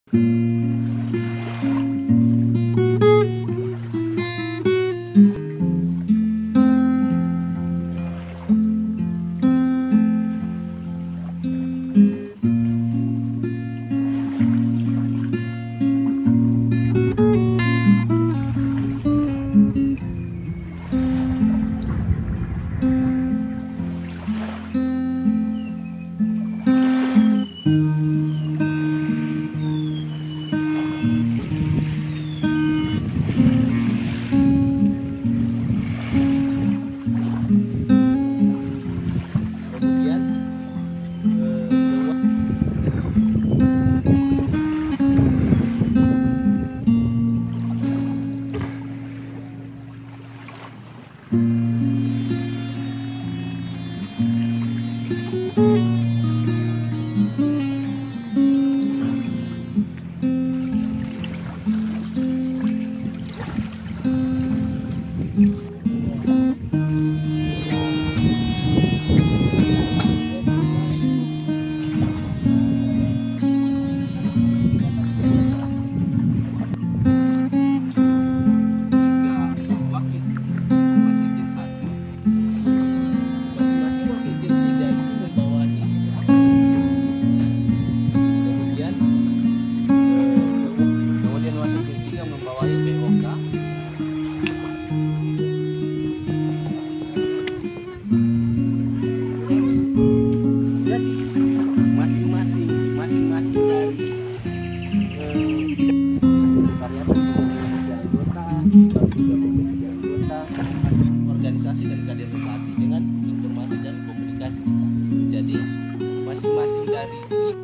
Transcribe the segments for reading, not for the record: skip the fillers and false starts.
organisasi dan kaderisasi dengan informasi dan komunikasi. Jadi masing-masing dari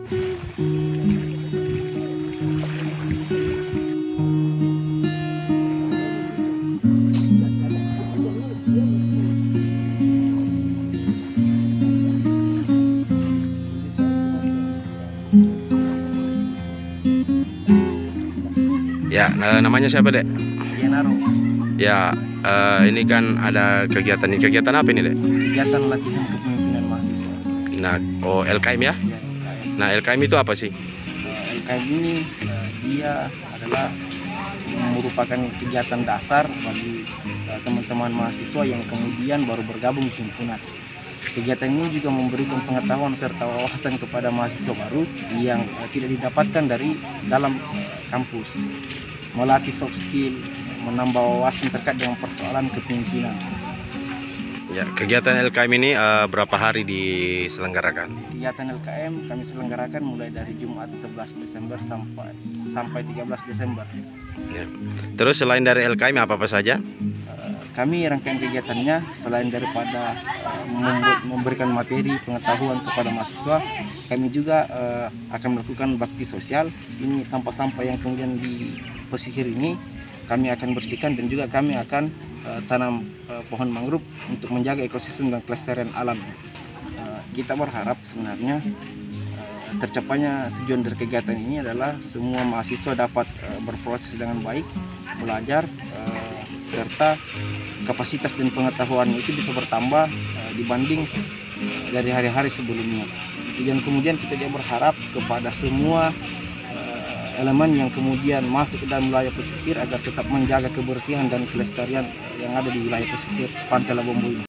ya, namanya siapa, Dek? Genaro. Ya, ini kan ada kegiatan. Ini kegiatan apa ini, Dek? Kegiatan latihan kepemimpinan mahasiswa. Nah, oh, LKM ya? Ya, LKM. Nah, LKM itu apa sih? LKM ini dia adalah merupakan kegiatan dasar bagi teman-teman mahasiswa yang kemudian baru bergabung di himpunan. Kegiatan ini juga memberikan pengetahuan serta wawasan kepada mahasiswa baru yang tidak didapatkan dari dalam kampus, melatih soft skill, menambah wawasan terkait dengan persoalan kepemimpinan. Ya, kegiatan LKM ini berapa hari diselenggarakan? Kegiatan LKM kami selenggarakan mulai dari Jumat 11 Desember sampai 13 Desember. Ya. Terus selain dari LKM apa saja? Kami rangkaian kegiatannya selain daripada memberikan materi pengetahuan kepada mahasiswa, kami juga akan melakukan bakti sosial. Ini sampah-sampah yang kemudian di pesisir ini kami akan bersihkan, dan juga kami akan tanam pohon mangrove untuk menjaga ekosistem dan kelestarian alam. Kita berharap sebenarnya tercapainya tujuan dari kegiatan ini adalah semua mahasiswa dapat berproses dengan baik, belajar, serta kapasitas dan pengetahuan itu bisa bertambah dibanding dari hari-hari sebelumnya. Dan kemudian kita juga berharap kepada semua elemen yang kemudian masuk ke dalam wilayah pesisir agar tetap menjaga kebersihan dan kelestarian yang ada di wilayah pesisir Pantai Labombo ini.